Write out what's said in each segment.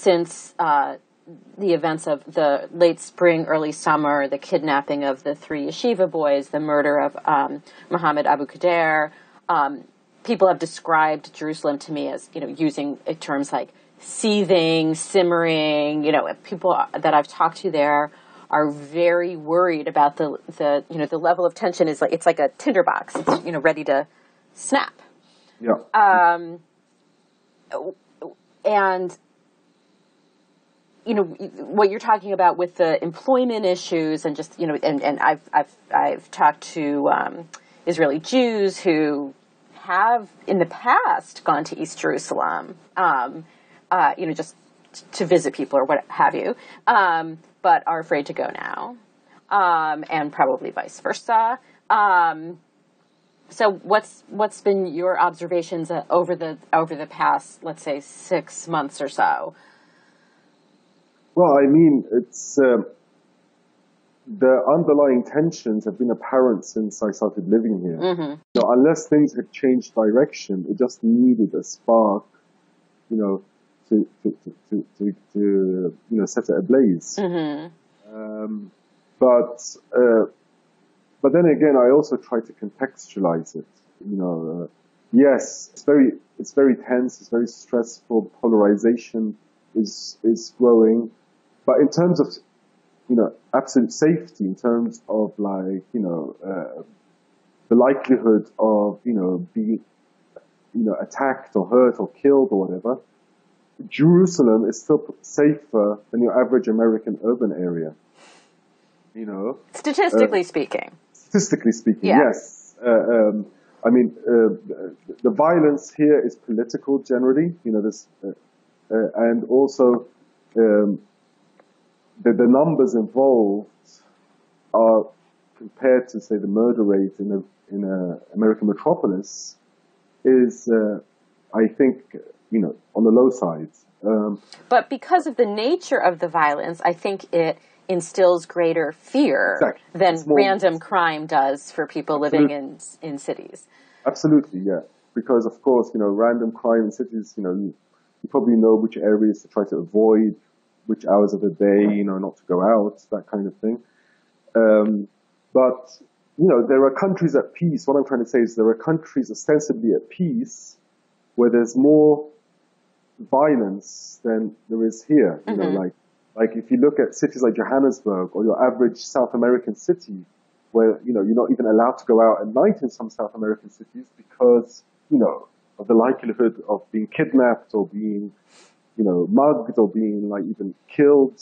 since the events of the late spring, early summer, the kidnapping of the 3 yeshiva boys, the murder of Mohammed Abu Qadir, people have described Jerusalem to me as, using terms like seething, simmering. People that I've talked to there are very worried about the level of tension is like, it's like a tinderbox. It's, ready to snap. Yeah. And, what you're talking about with the employment issues and just, and I've talked to Israeli Jews who have in the past gone to East Jerusalem, just to visit people or what have you, but are afraid to go now, and probably vice versa. So what's been your observations over the past, let's say, 6 months or so? Well, I mean, it's the underlying tensions have been apparent since I started living here. Mm-hmm. Unless things had changed direction, it just needed a spark, to set it ablaze. Mm-hmm. But then again, I also try to contextualize it. Yes, it's very tense, it's very stressful. Polarization is growing, but in terms of absolute safety, in terms of the likelihood of being attacked or hurt or killed or whatever, Jerusalem is still safer than your average American urban area. Statistically speaking. Statistically speaking, yeah. Yes. The violence here is political generally. And also the numbers involved are compared to, say, the murder rate in a American metropolis is, I think, on the low side. But because of the nature of the violence, I think it instills greater fear than random crime does for people living in cities. Absolutely, yeah. Because, of course, random crime in cities, you probably know which areas to try to avoid, which hours of the day, not to go out, that kind of thing. But, there are countries at peace. What I'm trying to say is there are countries ostensibly at peace where there's more violence than there is here. Mm-hmm. Like if you look at cities like Johannesburg or your average South American city, where, you're not even allowed to go out at night in some South American cities because, of the likelihood of being kidnapped or being, mugged or being even killed,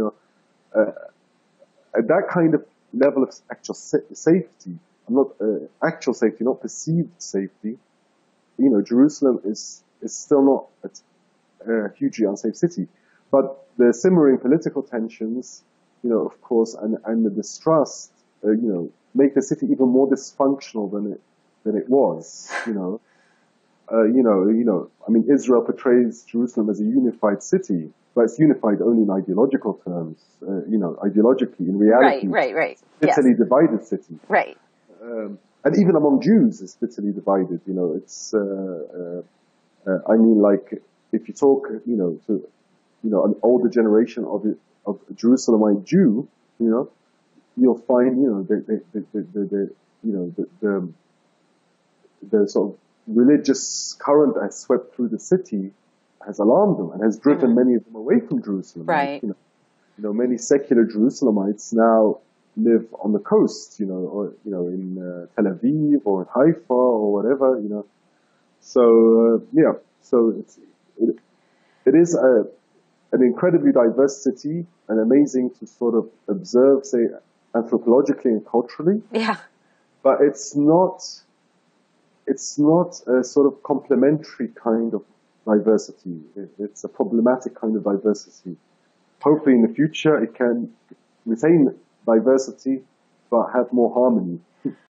at that kind of level of actual safety, actual safety, not perceived safety, Jerusalem is still not a hugely unsafe city. But the simmering political tensions, of course, and the distrust, make the city even more dysfunctional than it was. Israel portrays Jerusalem as a unified city, but it's unified only in ideological terms. Ideologically, in reality, right. It's a bitterly divided city. Right. And even among Jews, it's bitterly divided. It's. If you talk, to an older generation of Jerusalemite Jew, you'll find, the sort of religious current that has swept through the city has alarmed them and has driven many of them away from Jerusalem. Right. Many secular Jerusalemites now live on the coast, or in Tel Aviv or in Haifa or whatever, So it is an incredibly diverse city and amazing to sort of observe, say, anthropologically and culturally. Yeah. But it's not a sort of complementary kind of diversity. It's a problematic kind of diversity. Hopefully in the future it can retain diversity but have more harmony.